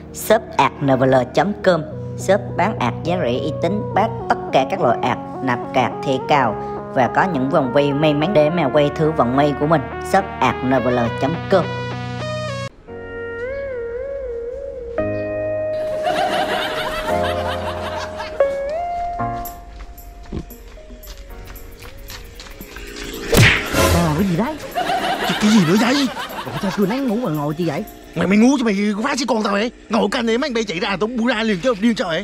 shop@nvl.com. Shop bán ạc giá rẻ uy tín, bán tất cả các loại ạc, nạp cạc thẻ cào và có những vòng quay may mắn để mà quay thử vận may của mình. shop@nvl.com. Cái gì đấy? Cái gì nữa vậy? Ủa sao cứ nắng ngủ mà ngồi chi vậy? Mày ngủ cho mày phá chứ con tao vậy? Ngồi canh này mấy anh bay chạy ra tao bu ra liền chứ điên trời.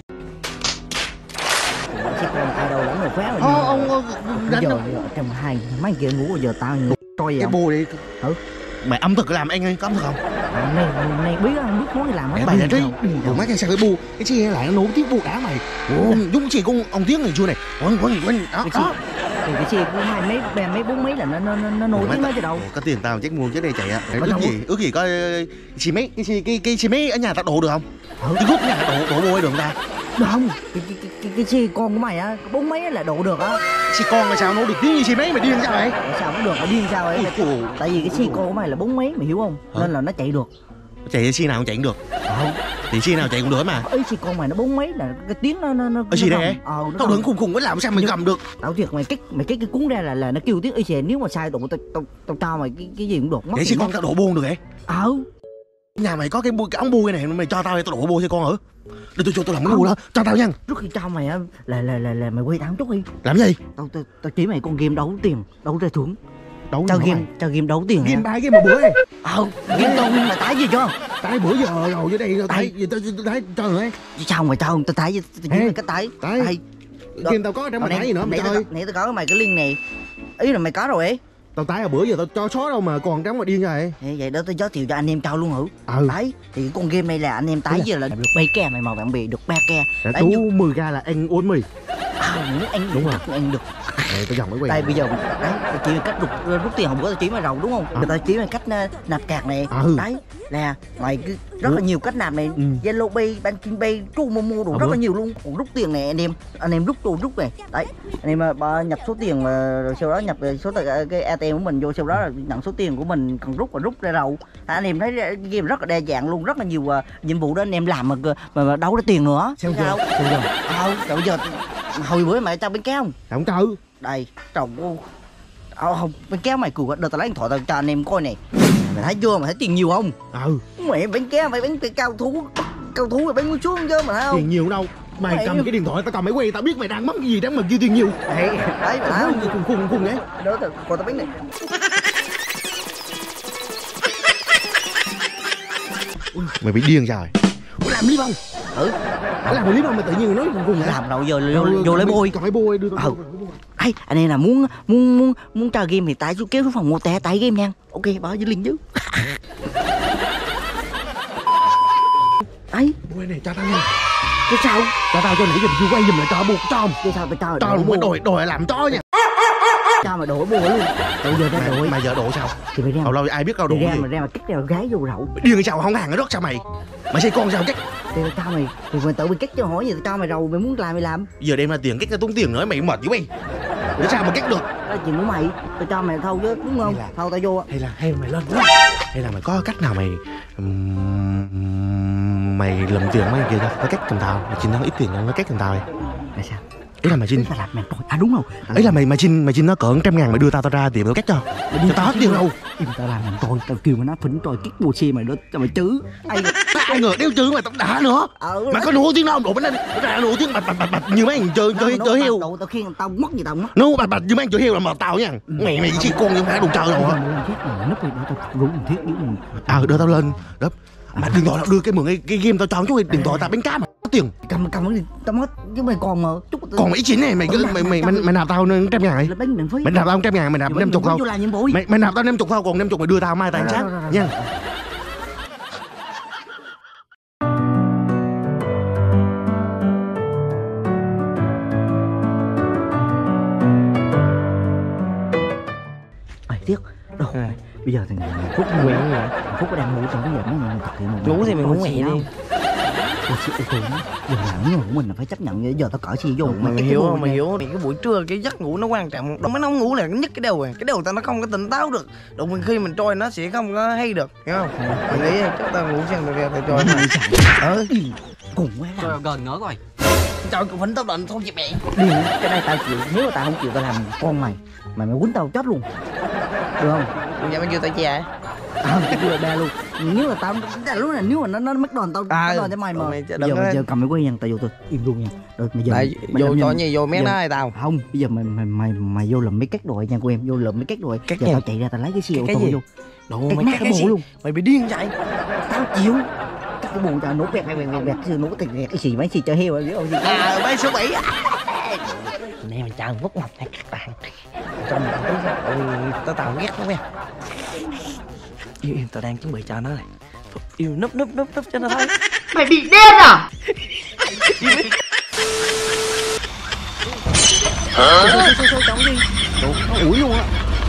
Chứ con ai đâu lắm rồi phá rồi. Ông giờ trong hai mấy kia ngủ rồi giờ tao ngủ trôi vậy. Cái bồ đi. Mày âm thực làm anh ơi, có âm thực không? Này biết không, biết món gì làm mày là đấy. Mấy cái sao cái bu, cái chi lại nó nấu tiếp bu đá mày. Đúng chỉ con ông tiếng này chưa này. Quên đó. Cái chi cũng mấy bốn mấy là nó nổi tiếng nói chứ đâu. Có tiền tao chắc mua cái này chạy ạ. Ước gì có xì mấy cái xì mấy ở nhà tao đổ được không? Cái gút nhà đổ bôi được không ta? Được không? Cái chi con của mày á, bốn mấy là đổ được á. Xì con là sao nó được tiếng như xì mấy mày điên sao vậy? Sao nó được mà điên sao vậy? Tại vì cái xì con của mày là bốn mấy mày hiểu không? Nên là nó chạy được. Chạy xì nào cũng chạy cũng được. Không. Thì xì nào chạy cũng được mà. Ý xì con mày nó bốn mấy là cái tiếng nó xì đây. Tao đứng khùng mới làm sao mày cầm được. Tao thiệt mày kích cái cuốn ra là nó kêu tiếng y xì, nếu mà sai tụi tao cho mày cái gì cũng được mất. Vậy xì con tao đổ buông được vậy? Nhà mày có cái ống bui này mày cho tao đổ bui cho con hả? Để tôi làm cái bui đó, cho tao nha. Trước khi cho mày á là mày quay tao chút đi. Làm gì? Tao chỉ mày con game đấu tiền, đấu ra thưởng. Cho game đấu tiền. Game 3 game 1 bữa này. Game tao mà tái gì cho? Tái bữa giờ rồi dưới đây tái gì tao cho rồi. Sao mày cho tao tái chỉ mày cái tái. Game tao có trong mày tái gì nữa mày chơi. Nãy tao có mày cái link này. Ý là mày có rồi ấy. Tao tái bữa giờ tao cho số đâu mà còn trắng mà điên rồi. Vậy đó tao giới thiệu cho anh em tao luôn hử. Đấy thì con game này là anh em tái giờ là được 7 ke mày màu bạn bì được 3 ke. Đã tú 10 ga là anh uống mì. Nếu anh đúng rồi anh được. Tao dòng mới quay. Đây bây giờ đấy chỉ cách rút tiền không có tao chỉ mày rầu đúng không? Tao chỉ mày cách nạp cạc này. Đấy nè, ngoài rất là nhiều cách nạp này, Zalo Pay, Banking Pay, True Momo đủ rất là nhiều luôn. Còn rút tiền này anh em rút này. Đấy, anh em nhập số tiền mà rồi sau đó nhập số cái ATM của mình vô, sau đó là nhận số tiền của mình cần rút và rút ra đầu. Anh em thấy game rất là đa dạng luôn, rất là nhiều nhiệm vụ đó anh em làm mà đâu ra tiền nữa. Sao bây giờ hồi bữa mày cho bánh kéo không? Không cho. Đây, trồng không, bánh kéo mày cùi đợt tao lấy điện thoại tao cho anh em coi này. Mày thấy chưa, mày thấy tiền nhiều không? Mẹ bánh kéo mày bánh cao thú mày bánh muốn xuống chưa mà thấy không? Tiền nhiều đâu. Mày cầm cái điện thoại tao cầm máy quay tao biết mày đang mất cái gì đó mà kêu tiền nhiều. Đấy mày thấy không? Khùng ấy. Đó tao coi tao bánh này. Mày bị điên rồi. Làm clip không? Làm clip không mà tự nhiên nói cùng vậy? Làm đâu giờ vô lấy bôi. Còn lấy bôi đưa tao. Anh em là muốn chơi game thì tại kéo xuống phòng mua tè tại game nha. Ok, bỏ dưới link chứ. Đấy. Bôi này cho tao nha. Cái sao? Cho tao cho nãy giờ chưa quay giùm lại cho buộc cho không? Cái sao tao cho một đòi làm cho nha. Cho mà đổ bùa luôn. Bây giờ ra đội. Mày giờ đổ sao? Thì mày ra. Lâu lâu ai biết đâu đổ gì. Ra mà kích ra gái vô rậu. Điên sao không hàng ở đất sao mày? Mày xây con sao kích? Thì tao mày thì mày tự mày kích cho hỏi gì tao mày rầu mày muốn làm mày làm. Giờ đem ra tiền kích ra tốn tiền nữa mày mệt dữ mày. Để sao mà kích được? Đó chuyện của mày, tao cho mày thâu chứ đúng không? Thâu tao vô. Hay là mày lên quá. Hay là mày có cách nào mày lầm tiền mấy kia cho tao cách cầm tao, mày xin nó ít tiền nó cách cầm tao đi. Là sao? Ý là mày xin làm mày thôi. Đúng không? Ý là mày xin nó cỡ 100.000 mày đưa tao ra tiền tao cách cho. Tao hết tiền đâu. Im tao làm tôi, tao kêu mày nó phỉnh tôi kích bùa xe mày đó cho mày chứ. Ai ngờ đeo chữ mày tao đã nữa. Mày có nổi tiếng đâu đổ bên lên. Ra nổi tiếng bạch như mấy thằng chơi heo. Tao khiêng tao mất gì tao mất. Nó bạch như mấy thằng chơi heo là mệt tao nha. Mày chỉ con như mấy đồ chơi đâu hả? Núp đi tao rủ một thiết đi. Đưa tao lên. Đó. Mà điện thoại đưa cái game tao cho chút điện thoại tao bánh cá mà có tiền. Cầm tao mất chứ mày còn mà chút. Còn mấy chín này mày nạp tao 100.000 này. Mày nạp tao 100.000 mày nạp 50 thôi. Mày nạp tao 50 thôi còn 50 mày đưa tao mai tao ăn sáng nha. Tiếc đâu bây giờ thằng Phúc quen vậy. Phúc đang ngủ trong cái giờ mấy ngày thực hiện ngủ thì mày ngủ mẹ đi. Ôi chị ô tô giờ làm người của mình là phải chấp nhận, giờ tao cởi xe vô mày hiểu không? Mày hiểu cái buổi trưa cái giấc ngủ nó quan trọng. Đâu mấy nó ngủ là nhất cái đầu tao nó không có tỉnh táo được. Đụng mình khi mình trôi nó sẽ không có hay được, hiểu không? Mày nghĩ chắc tao ngủ xem được tao trôi. Cùng quá trời gần nữa rồi. Trời cũng phấn tao định không chịu mẹ. Điên, cái này tao chịu, nếu mà tao không chịu tao làm con mày quýnh tao chết luôn. Được không? Bây giờ mày kêu tao chia Tao kêu là ba luôn. Nếu là tao lúc này nếu mà nó mất đòn tao đòn cho mày mà. Giờ cầm cái quay nha, tao vô tôi im luôn nha. Rồi bây giờ vô cho gì vô mét nó hay tao. Không, bây giờ mày vô lụm mấy két đội nha của em, vô lụm mấy két đội. Giờ tao chạy ra tao lấy cái xe ô tô vô. Đồ mày cắt cái bộ luôn. Mày bị điên vậy. Tao chịu. Cắt cái bộ cho nổ bẹt nổ cái gì mấy xì cho heo biết không? Mấy số 7. Anh em chờ vút ngọc này các bạn. Cho mình tao tao ghét nó nha. Yêu tao đang chuẩn bị cho nó này. Yêu núp cho nó thấy. Mày bị điên à? Chóng đi. Nó ủi luôn á.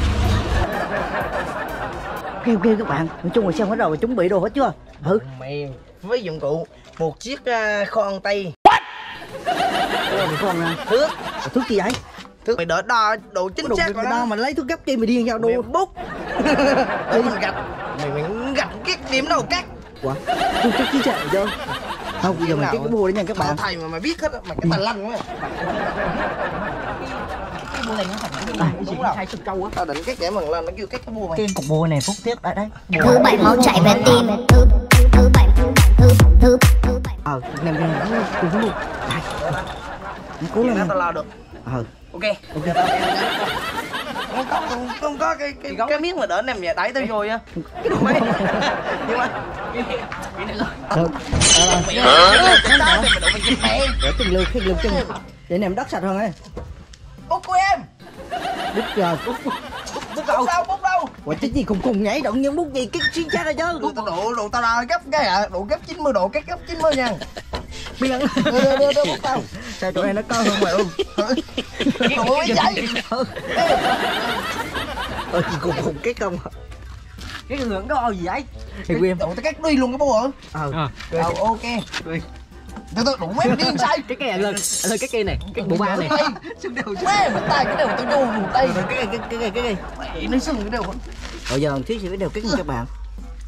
Kêu các bạn, nói chung là xem hết rồi, chuẩn bị đồ hết chưa? Mày với dụng cụ một chiếc khoan tây. Khoan thước. Thước gì vậy? Thước mày đỡ đo độ chính xác của nó. Mà lấy thước gấp chi mày điên nhau đồ. Mày bút. Để mình gạch. Mày gạch cái điểm đâu cắt. Quả. Thước chắc chính xác chưa? Không, bây giờ mình cái bùa đấy nha các bạn. Thầy mà mày biết hết á, mày cái tài lanh quá. Cái bùa này nó phải hai sừng trâu á. Tao định cắt để mình lên nó kêu cắt cái bùa mày. Cái cục bùa này phúc tiếp đấy. Thứ bảy máu chạy về tim. Thứ bảy. Nem cùng luôn. Cố lên. Tao lao được. Ok. Không có cái miếng mà đỡ nem nhà đẩy tao vô nha. Nhưng mà để từng lượt chân để nem đất sạch hơn ấy. Bút của em. Bút giờ. Bút đâu? Quả chứ gì cùng nhảy động nhưng bút gì cái xuyên xác ra chứ. Độ tao đo gấp cái độ gấp 90 độ, cái gấp 90 nha. Biên. Đưa bút tao. Sao tụi này nó cao hơn mày luôn. Ôi vậy. Cùng cái công. Cái ngưỡng có gì vậy? Thì em tụi tao cắt đi luôn cái bố hả? Ok. Tao đủ mấy điên sai. Cái này lên cái kia này, cái bộ ba này. Mẹ mà tay cái đều tao vô vùng tay. Cái mày nó sưng cái đều. Rồi giờ thiếu sẽ biết đều cắt nha các bạn.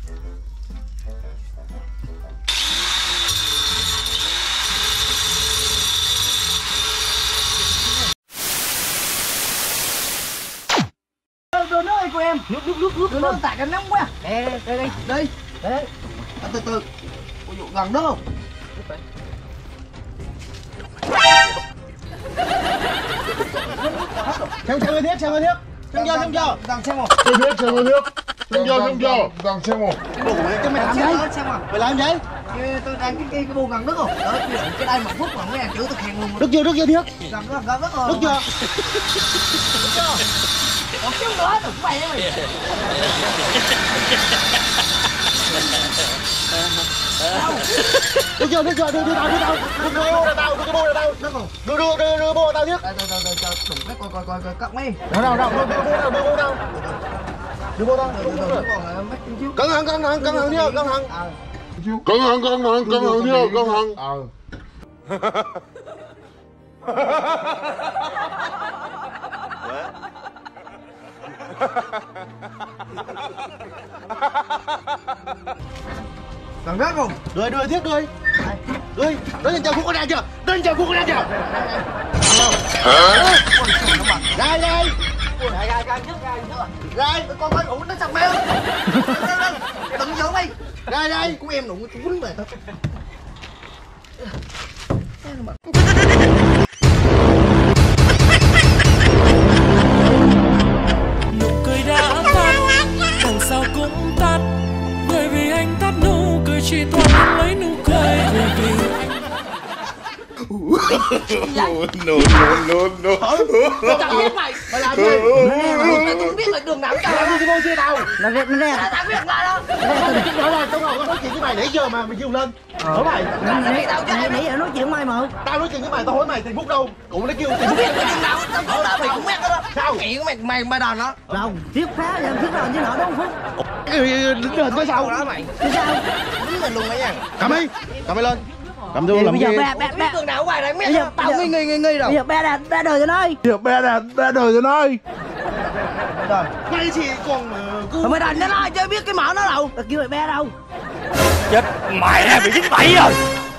Đồ nước ơi của em. Nước tại cái nóng quá. Đây. Từ từ. Ôi dụ gần đó không? Xem người thiết. Xem chưa? Đang xem một. Xem chưa? Đang xem một. Đủ đấy cho mày làm đấy. Mày làm gì? Tôi đang cái bồn gần nước không? Đó, cái đây một phút mà mấy chữ tôi khen luôn. Nước chưa thiết? Gần nước rồi. Nước chưa? Một chút nữa đừng mày mày. Đưa tao. Đưa cái bô tao thiết. Đừng cái coi cắt mấy. Đâu, đưa bô tao. Cẩn thận nha, cẩn thận. Gần đất không? Đưa thiết. Đưa. Đến chờ khu con chưa? Ra. Con coi ủ nó sặc mèo. Đừng vô mày. Ra. Của em đụng tôi quýnh mày. Nụ cười đã tắt, đằng sau cũng tắt. Bởi vì anh tắt nụ cười chỉ toàn lấy nụ cười. Bởi vì anh No. Tao biết mày. Mày làm gì? Mày cũng biết là đường nào tao làm gì vô xe tao. Nó ra. Tao biết là đó. Tao ngồi nói chuyện với mày nãy giờ mà mày kêu lên. Hỏi mày. Nãy giờ nói chuyện với mày mà. Tao nói chuyện với mày, tao hỏi mày tiền phút đâu. Cụ nó kêu tiền Tao phút. biết đường nào tao không đó mày cũng biết đó. Sao? Chuyện của mày đòn nó. Đâu, tiếp phá giờ tiếp đòn chứ nọ đúng không Phúc? Đứng lên với sao? Đó mày. Chứ sao? Đứng lên luôn mày nha. Cầm đi lên. Cầm vô làm bây gì? giờ Biết cường đạo ngoài này biết không? Tao nghi rồi. Bây giờ ba đời cho nói. Ba đời rồi nói. Rồi. Ngay thì còn Rồi mày đành nó nói chứ biết cái mỏ nó đâu. Tao kêu mày ba đâu. Chết mày ra bị dính bẫy rồi.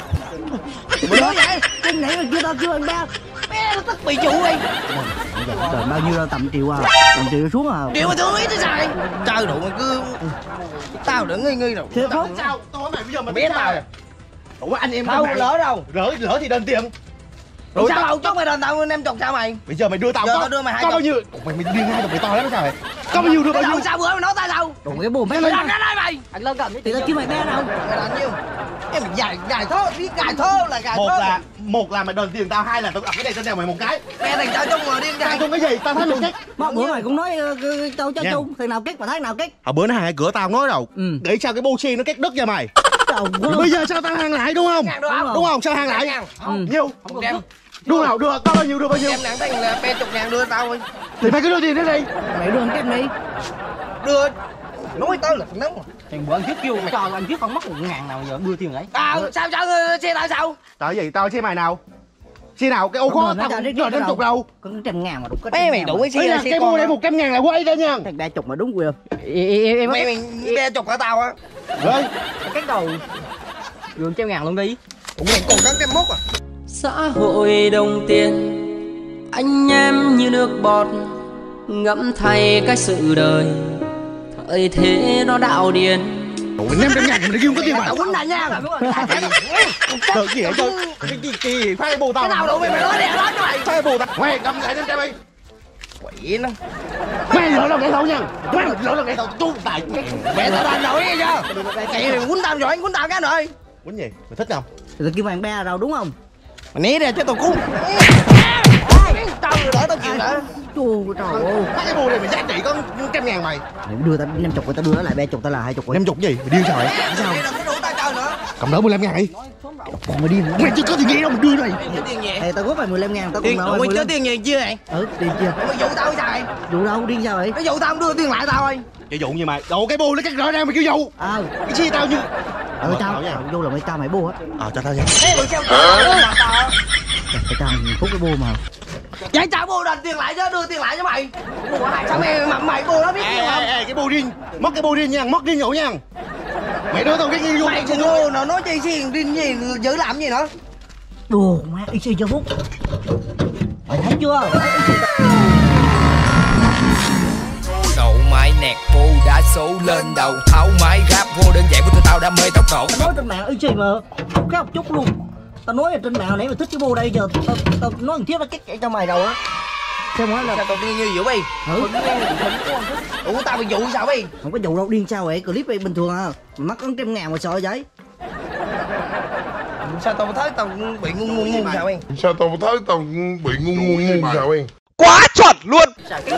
Mày nói vậy? Cái nãy mà chưa tao kêu anh ba. Bé nó tức bị chủ đi. Đời bao nhiêu đâu, tầm triệu à. Tầm triệu xuống à. Điều mà thương ý thế sao? Trời đủ mày cứ. Tao đừng nghi đâu. Thế không? sao? Tôi hỏi mày bây giờ mày Biết tao. Ủa anh em Đâu lỡ đâu. lỡ thì đền tiền. Rồi sao đâu chốt mày đền tao 50 sao mày? Bây giờ mày đưa tao Giờ tao đưa mày 2 có bao nhiêu? Ủa, mày điên ngay mày to lắm sao mày? Có bao nhiêu đưa bao nhiêu? Sao bữa mày nói tao đâu? Đồ cái bồ mấy Mày mày. làm ra đây mày. Anh lên cầm Thì tao kêu mày ba đâu. Mày làm nhiêu? Em gài thô, biết gài thô là gài thô. Một là mày đền tiền tao, hai là tao đặt cái này trên đầu mày một cái. Mẹ thằng tao chung mà điên Tao gài. chung cái gì? Tao thấy mày kết. Mà bữa mày cũng nói tao cho Nha. chung. Thằng nào kết mà thằng nào kết. Hồi bữa nó hàng cửa tao nói đâu. Để sao cái boxi nó kết đứt cho mày. Bây giờ sao tao hàng lại đúng không? Đúng không? Sao hàng lại? Nhiêu? Đưa nào đưa, có bao nhiêu đưa bao nhiêu? Em nặng thằng là 30.000 đưa tao đi. Thì mày cứ đưa tiền đến đây. Mày đưa kết đi. Đưa. Nói tao là thằng nóng. Thằng bữa anh trước kêu cho anh trước không mất 1.000 nào giờ đưa tiền đấy. Sao xe tao sao? Tao gì? Tao xe mày nào? Xe nào? Cái ô khó tao cũng giờ đến chục đâu. Có 100.000 mà đúng có. Mày đủ cái xe Ấy là cái mua đây 100.000 là quay đó nha. Thằng 30 mà đúng quyền. Em Mày 30 cả tao á. Rồi. cái đầu đường 100.000 luôn đi. Ủa mày còn cắn kem mốc à? Xã hội đồng tiền, anh em như nước bọt ngẫm thay cái sự đời, thời thế nó đạo điên. Ủa 500.000 mình riêng có tiền mà. Tao quýnh lại nha. Được gì vậy chơi? Cái gì phải bù tao. Cái nào đủ mày nói đi nói cho mày. Phải bù tao. Mày cầm lại 500 đi. Quỷ nó. Mày lỡ lần cái thầu nha. Mày lỡ lần cái thầu tu tại. Mẹ tao đành nổi nghe chưa? Chạy mày quýnh tao rồi anh quýnh tao cái rồi. Quýnh gì? Mày thích không? Thì tao kêu mày ba đâu đúng không? Mày né ra cho tao cút. Tao đỡ tao chịu đỡ. Trời ơi. Cái bù này mày giá trị có 100.000 mày. Mày đưa tao 50 rồi tao đưa nó lại 30 tao là 20 rồi. 50 gì? Mày điên sao vậy? Sao? Đừng có đủ tao chơi nữa. Cầm đỡ 15.000 đi. Còn mày điên nữa. Mày chưa có tiền gì đâu mày đưa này. Chưa tiền gì? Ê tao góp mày 15.000 tao Tiền còn nợ ủa mày chưa 15. tiền gì chưa vậy? Tiền chưa? Mày dụ tao sao vậy? Dụ đâu điên sao vậy? Cái dụ tao không đưa tiền lại tao ơi. Sử dụng gì mày? Đồ cái bù nó cắt rõ ra mày kêu dụ. Cái chi tao như. Tao vô là mày tao mày bô á. Cho tao nha. Thế rồi sao tao? Tao phút cái bô mà. Vậy tao bù đền tiền lại chứ, đưa tiền lại cho mày. Sao mày bù nó biết nhiều không? Ê cái bù riêng. Mất cái bù riêng nha, mất riêng nhậu nha. Mày đưa tao cái gì vô. Mày cũng ngu nó nói chi riêng gì giữ làm gì nữa. Đồ má y xì cho Phúc. Mày thấy chưa? Đậu mái nẹt bô đá số lên đầu tháo máy rap vô đơn giản của tụi tao đam mê tốc độ. Tao nói trên mạng y xì mà cái học chút luôn. Tao nói ở trên mạng nãy mày thích cái bô đây giờ tao nói thằng thiết nó kết cho mày đâu á. Sao nói là Sao tao điên như vậy bi? Ủa tao bị dụ sao bi? không có dụ đâu, điên sao vậy? Clip bình thường à. Mày mắc có 100.000 mà sợ vậy? Sao tao thấy tao bị ngu sao bi? Sao tao thấy tao bị ngu sao em? Quá chuẩn luôn.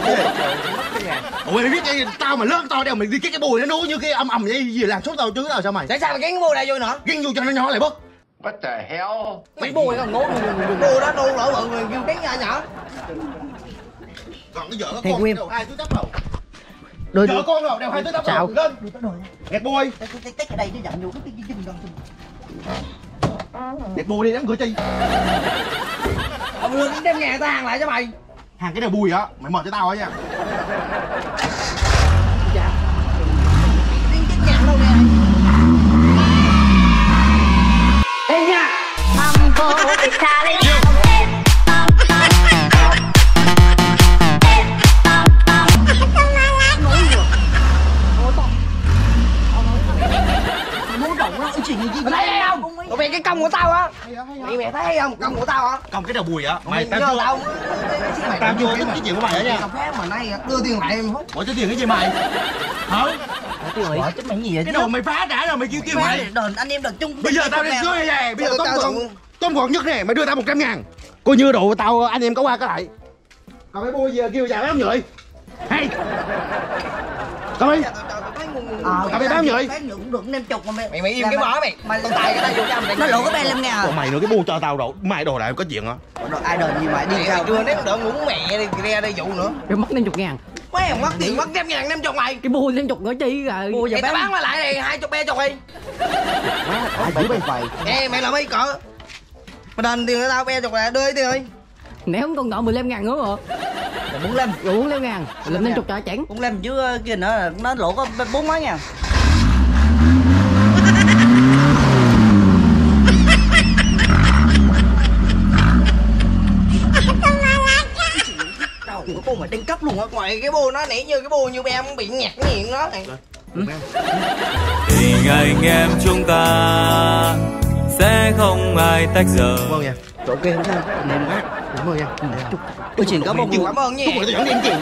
Ủa mày biết cái tao mà lớn to đeo mày đi cái bùi nó nấu như cái ầm vậy gì làm số tao chứ tao sao mày? Tại sao mày gắn cái bô này vô nữa? Ghiên vô cho nó nhỏ lại bớt. What the hell? Mày bô này còn ngố bô đó đô lỡ bự mày kêu gắn nhỏ. Còn cái vợ Thầy con Nguyên. đều 2 túi tóc đâu. Đôi Vợ con đâu đều 2 túi tóc đâu. Lên. Gạt bôi. Tết ở đây chứ giận vô cái chân gần. Gạt bôi đi đám cửa chi. Ông đưa 100.000 tao hàng lại cho mày. Hàng cái này bùi á, mày mời cho tao á nha. Điên chết nhàng đâu nè. Ê nha. Mày thấy hay không? Tụi mày cái công của tao á. Mày thấy hay không? Công của tao hả? Công cái đầu bùi á. Mày tao tao tao tao chưa cái chuyện của mày á nha. cà phê mà nay đưa tiền lại em hút. Bỏ cho tiền cái gì mày? Hả? Bỏ chứ mày gì vậy? Cái đồ mày phá đã rồi mày kêu mày. Đền anh em đền chung. Bây giờ tao đi cưới về, bây giờ tôm còn nhất nè, mày đưa tao 100.000. Coi như đồ tao anh em có qua có lại. Còn cái bôi giờ kêu già béo nhười. Hay. Coi. Tao bị béo nhười. Bán cũng được 50 mà mày. Mày im cái mỏ mày. Mày tao tài cái tay vô cho mày. Nó lộ cái 35.000. Còn mày nữa cái bu cho tao đồ, mày đồ lại có chuyện hả? Ai đền gì mày đi Đi sao? chưa ném đỡ ngủ mẹ đi ra đây dụ nữa. Em mất 50.000. Mày mất tiền mất 100.000 50 mày. Cái bô 50 nữa chi rồi. Bô giờ tao bán lại này 20 be chục đi. Phải bay phải. Ê mày làm mấy cỡ. Mày đền tiền cho tao be chục lại đưa tiền đi. Nếu không còn nợ 15.000 nữa hả? 45. Rồi 45.000. Làm 50 trả chẳng. 45 chứ kia nó lỗ có 4 mấy ngàn. Cái bô mà đánh cắp luôn á, ngoài cái bô nó nãy như cái bô như em bị nhạt miệng nó này. Tình anh em chúng ta sẽ không ai tách rời. Cảm ơn nha. Ok không sao. Em quá. Cảm ơn nha. Tôi xin cảm ơn. Cảm ơn nha. Chúc mừng tôi dẫn đi anh chị.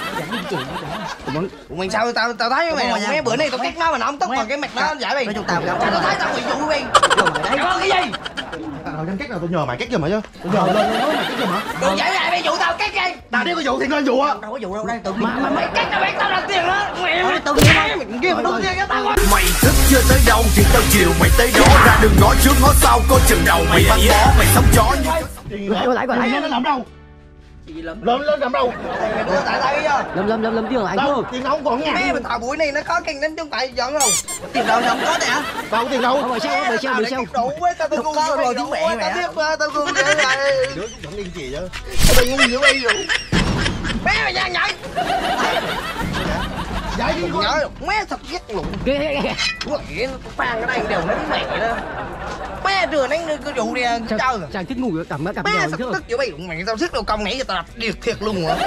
Mình sao tao thấy mày mấy bữa nay tao cắt nó mà nó không tức còn cái mặt nó giải mày. Tao thấy tao bị dụ đi. Cảm ơn cái gì? Anh cắt nào tôi nhờ mày cắt giùm mày chứ. Tôi nhờ lên nói mày cắt giùm hả? Đừng giải lại mày dụ tao cắt đi. Tao nếu có dụ thì nên dụ á. Đâu có dụ đâu đây tự mà mày cắt tao biết tao là tiền đó. Mày tự nhiên mày kia mà đúng cho tao. Mày thức chưa tới đâu thì tao chiều mày tới đó, ra đường ngõ trước ngõ sau có chừng đầu mày bắn bỏ mày sống chó như Gọi lại nó làm đâu? Lên làm đâu? Mày đưa tại tao đi chưa? Lâm chưa lại Đâu? Tiền đâu không còn nha. Mẹ mình thảo buổi này nó có kinh đến chúng tại giận không? Tiền đâu không có nè. Đâu có tiền đâu? Bờ sau. Đủ với tao cung rồi tiếng mẹ mày. Tao tiếp tao cung vậy rồi. Đứa cũng dẫn đi gì chứ? Tao ngu dữ bây giờ. Mẹ mày ra nhảy. Vậy đi con. Nhớ mẹ thật ghét luôn. Kìa. Quỷ nó phan cái này đều đánh mẹ đó. Mẹ đưa đánh cứ dụ đi chơi. Sao thích ngu vậy cầm nó cầm Mẹ rồi sao chứ. tức dữ bây mày tao sức đâu công nãy giờ tao đập điệt thiệt luôn rồi.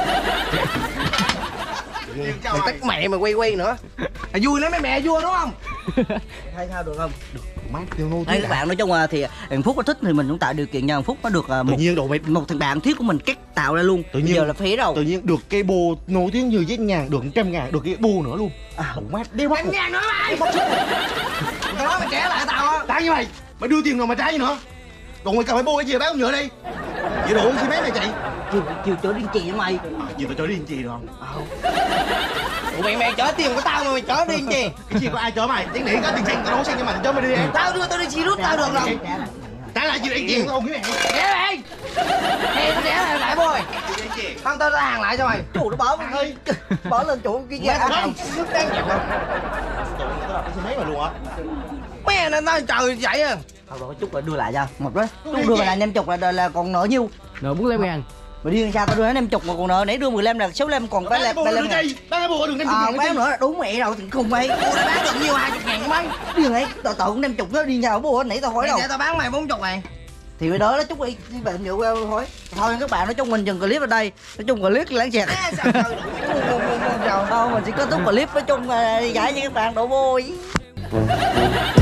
Mày tức mẹ mày quay nữa. Vui lắm mấy mẹ vui đúng không? Hay sao được không? Mát tiêu nô. Đây các bạn nói chung là thì Phúc có thích thì mình cũng tạo điều kiện cho Phúc nó được Tự nhiên đồ mày một thằng bạn thiết của mình cắt tạo ra luôn. Tự nhiên bây giờ là phí đâu. Tự nhiên được cái bô nổi tiếng như 100.000, được 100.000, được cái bô nữa luôn. Đồ mát đeo bắt. 100.000 nữa mày. Tao nói mày trả lại tao á. Tại như mày đưa tiền nào mà trả gì nữa? Còn mày cầm cái bô cái gì bán không nhựa đi. Vậy đủ xí mấy mày chị. Chiều chở điên chị với mày. Chị tao chở đi chị được không? Ủa mày chở tiền của tao mà mày chở đi gì? Cái gì có ai chở mày? Tiếng nỉ có tiền xanh tao đấu xanh cho mày chở mày đi em. Tao đưa tao đi chi rút tao được rồi. Trả lại chị đi tiền không cái mày. Để mày. Ê tao để lại bôi. Không tao ra hàng lại cho mày. Chủ nó bỏ lên bỏ lên chỗ kia Mày không nước đang chịu không? Tao đập cái xe máy mày luôn á. Mẹ nên tao trời vậy à. Thôi rồi chút là đưa lại cho một đó. Chút đưa lại 50 là còn nợ nhiêu? Nợ 45.000. Mà đi sao tao đưa nó 50 mà còn nợ nãy đưa 15 là 65 còn 35 ngàn. Bán bùa được 50.000. Bán nữa đúng mẹ đâu thì không mày. Bùa đã bán được nhiêu 20.000 mấy. Đi nãy tao tự 50 nó đi nhau bùa nãy tao hỏi đâu. Để tao bán mày 40 ngàn. Thì mới đó chút đi bạn nhậu hỏi. Thôi các bạn nói chung mình dừng clip ở đây. Nói chung clip lãng xẹt. Sao Đâu mình chỉ có túc clip nói chung giải cho các bạn độ vui.